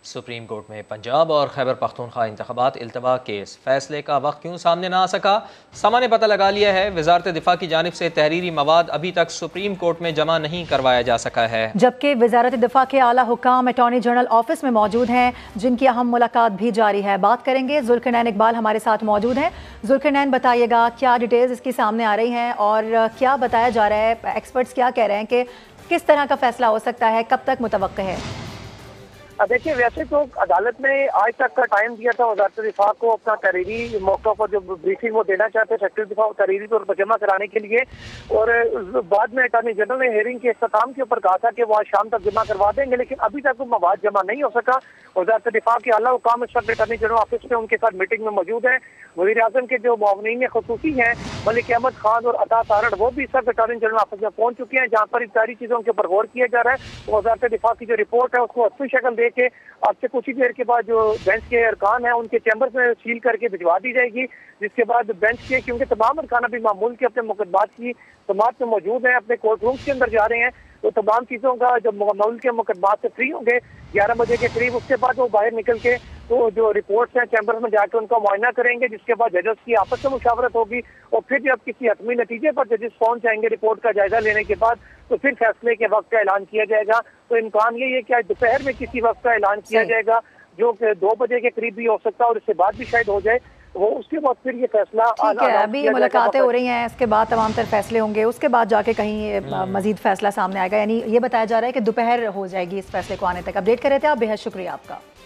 Supreme court میں پنجاب اور خیبر پختونخوا انتخابات التوا کیس فیصلے کا وقت کیوں سامنے نہ آ سکا؟ سما نے پتہ لگا لیا ہے۔ وزارت دفاع کی جانب سے تحریری مواد ابھی تک سپریم کورٹ میں جمع نہیں کروایا جا سکا ہے، جبکہ وزارت دفاع کے اعلیٰ حکام اٹارنی جنرل آفس میں موجود ہیں، جن کی اہم ملاقات بھی جاری ہے۔ بات کریں گے، ذوالقرنین اقبال ہمارے ساتھ موجود ہیں۔ ذوالقرنین، بتائیے گا کیا ڈیٹیلز اس کی سامنے آ رہی ہیں اور کیا بتایا جا رہا ہے، ایکسپرٹس کیا کہہ رہے ہیں کہ کس طرح کا فیصلہ ہو سکتا ہے، کب تک متوقع ہے؟ دیکھیے، ویسے تو عدالت نے آج تک کا ٹائم دیا تھا وزارت دفاع کو اپنا تحریری موقع پر جو بریفنگ وہ دینا چاہتے سیکرٹری دفاع تحریری طور پر جمع کرانے کے لیے، اور بعد میں اٹارنی جنرل نے ہیئرنگ کے اختتام کے اوپر کہا تھا کہ وہ آج شام تک جمع کروا دیں گے، لیکن ابھی تک وہ مواد جمع نہیں ہو سکا۔ وزارت دفاع کے اعلیٰ حکام اس وقت اٹارنی جنرل آفس میں ان کے ساتھ میٹنگ میں موجود ہیں۔ وزیر اعظم کے جو معاونین خصوصی ہیں ملک احمد خان اور عطا تارڑ، وہ بھی اس وقت اٹارنی جنرل آفس میں پہنچ چکے ہیں، جہاں پر اس ساری چیزوں کے اوپر غور کیا جا رہا ہے۔ وزارت دفاع کی جو رپورٹ ہے اس کو اچھی شکل دے کے اب سے کچھ ہی دیر کے بعد جو بینچ کے ارکان ہیں ان کے چیمبرز میں سیل کر کے بھجوا دی جائے گی، جس کے بعد بینچ کے، کیونکہ تمام ارکان ابھی معمول کے اپنے مقدمات کی سماعت میں موجود ہیں، اپنے کورٹ رومز کے اندر جا رہے ہیں، تو تمام چیزوں کا جب معمول کے مقدمات سے فری ہوں گے 11 بجے کے قریب، اس کے بعد وہ باہر نکل کے تو جو رپورٹس ہیں چیمبرز میں جا کے ان کا معائنہ کریں گے، جس کے بعد ججز کی آپس میں مشاورت ہوگی، اور پھر جب کسی حتمی نتیجے پر ججز پہنچ جائیں گے رپورٹ کا جائزہ لینے کے بعد، تو پھر فیصلے کے وقت کا اعلان کیا جائے گا۔ تو امکان یہ ہے کہ آج دوپہر میں کسی وقت کا اعلان کیا جائے گا، جو کہ 2 بجے کے قریب بھی ہو سکتا ہے اور اس سے بعد بھی شاید ہو جائے، وہ اس کے بعد پھر یہ فیصلہ ٹھیک ہے۔ ابھی ملاقاتیں ہو رہی ہیں، اس کے بعد تمام تر فیصلے ہوں گے، اس کے بعد جا کے کہیں مزید فیصلہ سامنے آئے گا، یعنی یہ بتایا جا رہا ہے کہ دوپہر ہو جائے گی اس فیصلے کو آنے تک۔ اپڈیٹ کر رہے تھے آپ، بے حد شکریہ آپ کا۔